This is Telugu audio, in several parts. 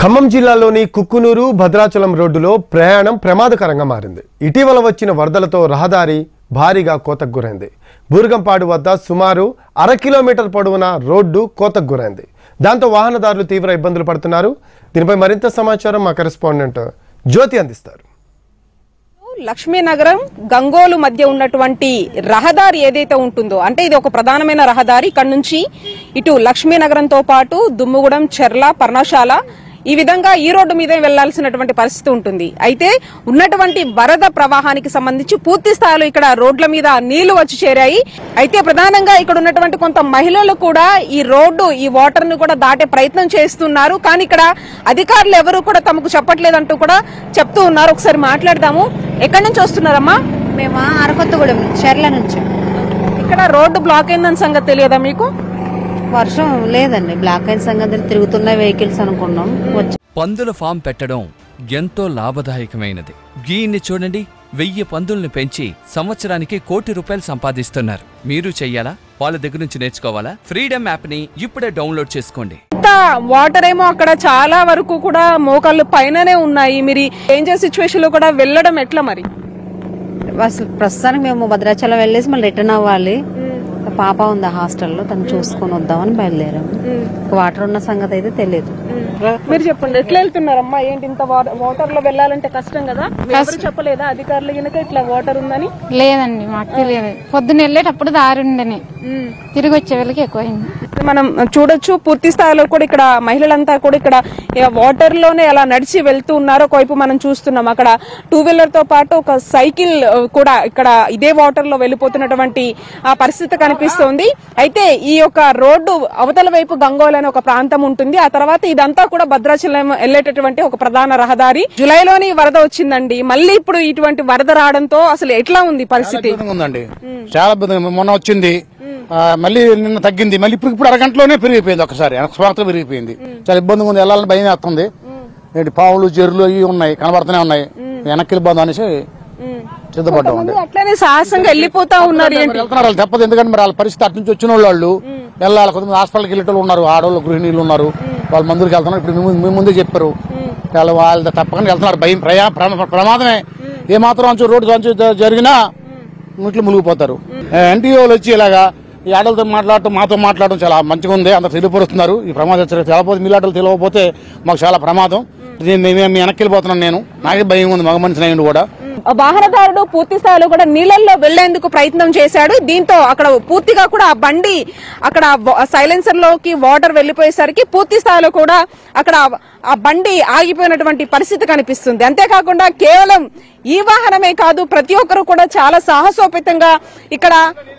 ఖమ్మం జిల్లాలోని కుక్కునూరు భద్రాచలం రోడ్డులో ప్రయాణం ప్రమాదకరంగా మారింది. ఇటీవల వచ్చిన వరదలతో రహదారి భారీగా కోతకు గురైంది. బూర్గంపాడు వద్ద సుమారు 1/2 కిలోమీటర్ పొడవున రోడ్డు కోతకు గురైంది. దాంతో వాహనదారులు తీవ్ర ఇబ్బందులు పడుతున్నారు. దీనిపై మరింత సమాచారం మా కరెస్పాండెంట్ జ్యోతి అందిస్తారు. లక్ష్మీనగరం గంగోలు మధ్య ఉన్నటువంటి రహదారి ఏదైతే ఉంటుందో, అంటే ఇది ఒక ప్రధానమైన రహదారి. ఇక్కడ నుంచి ఇటు లక్ష్మీనగరంతో పాటు దుమ్ముగూడెం, చెర్ల, పర్ణశాల ఈ విధంగా ఈ రోడ్డు మీదే వెళ్లాల్సినటువంటి పరిస్థితి ఉంటుంది. అయితే ఉన్నటువంటి వరద ప్రవాహానికి సంబంధించి పూర్తి స్థాయిలో ఇక్కడ రోడ్ల మీద నీళ్లు వచ్చి చేరాయి. అయితే ప్రధానంగా ఇక్కడ ఉన్నటువంటి కొంత మహిళలు కూడా ఈ వాటర్ ను కూడా దాటే ప్రయత్నం చేస్తున్నారు. కానీ ఇక్కడ అధికారులు ఎవరు కూడా తమకు చెప్పట్లేదంటూ కూడా చెప్తూ ఉన్నారు. ఒకసారి మాట్లాడదాము. ఎక్కడి నుంచి వస్తున్నారమ్మా? మేము అరకొత్తగూడెం చెర్ల నుంచి. ఇక్కడ రోడ్డు బ్లాక్ అయిందని సంగతి తెలియదా మీకు? వర్షం లేదండి, బ్లాక్ అయిన సంగతి తిరుగుతున్న వెహికల్స్ అనుకున్నాం. పందుల ఫామ్ పెట్టడం ఎంతో లాభదాయకమైనది. గీన్ని చూడండి, 1000 పందుల్ని పెంచి సంవత్సరానికి ₹1 కోటి సంపాదిస్తున్నారు. మీరు చెయ్యాలా? వాళ్ళ దగ్గర నుంచి నేర్చుకోవాలా? ఫ్రీడమ్ యాప్ ని ఇప్పుడే డౌన్లోడ్ చేసుకోండి. వాటర్ ఏమో అక్కడ చాలా వరకు కూడా మోకాళ్ళు పైననే ఉన్నాయి. మీరు డేంజర్ సిచ్యువేషన్ లో కూడా వెళ్ళడం ఎట్లా మరి? అసలు ప్రస్తుతానికి మేము భద్రాచలం వెళ్ళేసి మళ్ళీ రిటర్న్ అవ్వాలి. పాప ఉంది హాస్టల్లో, తను చూసుకొని వద్దామని బయలుదేరాము. వాటర్ ఉన్న సంగతి అయితే తెలియదు. మీరు చెప్పండి, ఎట్లా వెళ్తున్నారమ్మా? ఏంటి ఇంత వాటర్ లో వెళ్ళాలంటే కష్టం కదా? ఎవరు చెప్పలేదా అధికారులు కనుక ఇట్లా వాటర్ ఉందని? లేదండి, మాకు తెలియదు. పొద్దున్న వెళ్ళేటప్పుడు దారి ఉండని, తిరిగి వచ్చే వాళ్ళకి ఎక్కువైంది. మనం చూడొచ్చు, పూర్తి స్థాయిలో కూడా ఇక్కడ మహిళలంతా కూడా ఇక్కడ వాటర్ లోనే అలా నడిచి వెళ్తూ ఉన్నారు. ఒకవైపు మనం చూస్తున్నాం అక్కడ 2 వీలర్ తో పాటు ఒక సైకిల్ కూడా ఇక్కడ ఇదే వాటర్ లో వెళ్ళిపోతున్నటువంటి ఆ పరిస్థితి కనిపిస్తోంది. అయితే ఈ యొక్క రోడ్డు అవతల వైపు గంగోల్ అనే ఒక ప్రాంతం ఉంటుంది. ఆ తర్వాత ఇదంతా కూడా భద్రాచలం వెళ్లేటటువంటి ఒక ప్రధాన రహదారి. జూలైలోని వరద వచ్చిందండి. మళ్ళీ ఇప్పుడు ఇటువంటి వరద రావడంతో అసలు ఎట్లా ఉంది పరిస్థితి? చాలా మొన్న వచ్చింది, మళ్ళీ నిన్న తగ్గింది, మళ్ళీ ఇప్పుడు అరగంటలోనే పెరిగిపోయింది. ఒకసారి స్వార్థం పెరిగిపోయింది. చాలా ఇబ్బందిగా ఉంది, వెళ్ళాలని భయం వేస్తుంది. ఏంటి పావులు, జెర్లు అవి ఉన్నాయి, కనబడుతూనే ఉన్నాయి. వెనక్కి వెళ్ళిపోదాం అనేసి సిద్ధపడ్డా ఉంది. అట్లనే సాహసంగా వెళ్ళిపోతా ఉన్నారు. వెళ్తున్నారు, తప్పదు. ఎందుకంటే మరి వాళ్ళ పరిస్థితి అటు నుంచి వచ్చిన వాళ్ళు వెళ్ళాలి. కొంతమంది హాస్పిటల్కి వెళ్ళేటోళ్ళు ఉన్నారు, ఆడవాళ్ళు, గృహిణీలు ఉన్నారు, వాళ్ళ మందులకు వెళ్తున్నారు. ఇప్పుడు మీ ముందే చెప్పారు, వాళ్ళు తప్పకుండా వెళ్తున్నారు. భయం, ప్రమాదమే. ఏమాత్రం రోడ్డు జరిగినా ఇంట్లో మునిగిపోతారు. ఎన్టీఓలు వచ్చి ఇలాగా ఈ ఆటలతో మాతో మాట్లాడడం చాలా మంచిగా ఉంది. అందరూ తెలియపరుస్తున్నారు. ఈ ప్రమాదం తెలవకపోతే, మీ ఆటలు తెలియకపోతే మాకు చాలా ప్రమాదం. మేము వెనక్కి వెళ్ళిపోతున్నాను. నేను నాకే భయం ఉంది, మగ మనిషిని అయ్యిండు కూడా. వాహనదారుడు పూర్తి స్థాయిలో కూడా నీళ్లలో వెళ్లేందుకు ప్రయత్నం చేశాడు. దీంతో అక్కడ పూర్తిగా కూడా ఆ బండి అక్కడ సైలెన్సర్ లోకి వాటర్ వెళ్లిపోయేసరికి పూర్తి స్థాయిలో కూడా అక్కడ ఆ బండి ఆగిపోయినటువంటి పరిస్థితి కనిపిస్తుంది. అంతేకాకుండా కేవలం ఈ వాహనమే కాదు, ప్రతి ఒక్కరు కూడా చాలా సాహసోపేతంగా ఇక్కడ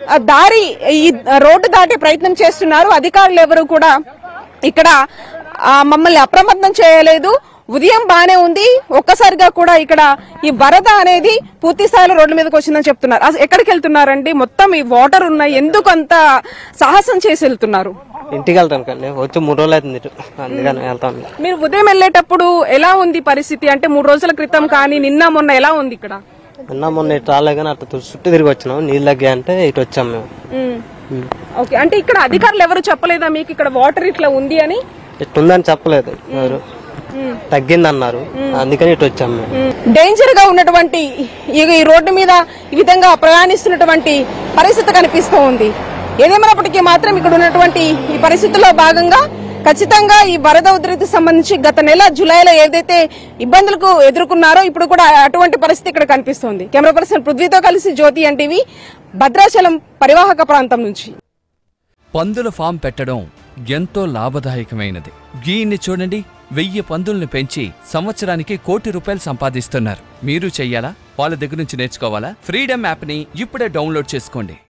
ఈ రోడ్డు దాటే ప్రయత్నం చేస్తున్నారు. అధికారులు ఎవరు కూడా ఇక్కడ మమ్మల్ని అప్రమత్తం చేయలేదు. ఉదయం బానే ఉంది, ఒక్కసారిగా కూడా ఇక్కడ ఈ వరద అనేది పూర్తి స్థాయిలో రోడ్ల మీదకి వచ్చిందని చెప్తున్నారు. ఎక్కడికి వెళ్తున్నారండి? మొత్తం ఈ వాటర్ ఉన్నాయి, ఎందుకు అంత సాహసం చేసి వెళ్తున్నారు? ఇంటికి వెళ్తాను కానీ వచ్చి 3 రోజులు అవుతుంది, అందుకని వెళ్తాను. మీరు ఉదయం వెళ్ళేటప్పుడు ఎలా ఉంది పరిస్థితి? అంటే 3 రోజుల క్రితం కానీ నిన్న మొన్న ఎలా ఉంది ఇక్కడ? నిన్న మొన్న ఇటు రాలే కానీ అట్లా చుట్టూ తిరిగి వచ్చినాం. నీళ్ళు తగ్గా అంటే ఇటు వచ్చాం మేము. ఓకే, అంటే ఇక్కడ అధికారులు ఎవరు చెప్పలేదా మీకు ఇక్కడ వాటర్ ఇట్లా ఉంది అని? ఇట్లుందని చెప్పలేదు, ఎవరు తగ్గిందన్నారు, అందుకని ఇటు వచ్చాం మేము. డేంజర్ గా ఉన్నటువంటి ఈ రోడ్డు మీద ఈ విధంగా ప్రయాణిస్తున్నటువంటి పరిస్థితి కనిపిస్తూ ఉంది. ఏదేమైనప్పటికీ మాత్రం ఇక్కడ ఉన్నటువంటి ఈ పరిస్థితుల్లో భాగంగా ఖచ్చితంగా ఈ వరద ఉధృతికి సంబంధించి గత నెల జూలైలో ఏదైతే ఇబ్బందులకు ఎదుర్కొన్నారో ఇప్పుడు కూడా అటువంటి పరిస్థితి ఇక్కడ కనిపిస్తోంది. కెమెరా పర్సన్ పృథ్వీతో కలిసి జ్యోతి ఎన్టీవీ, భద్రాచలం పరివాహక ప్రాంతం నుంచి. పందుల ఫామ్ పెట్టడం ఎంతో లాభదాయకమైనది. గీన్ని చూడండి, 1000 పందుల్ని పెంచి సంవత్సరానికి ₹1 కోటి సంపాదిస్తున్నారు. మీరు చెయ్యాలా? వాళ్ళ దగ్గర నుంచి నేర్చుకోవాలా? ఫ్రీడమ్ యాప్ ని ఇప్పుడే డౌన్లోడ్ చేసుకోండి.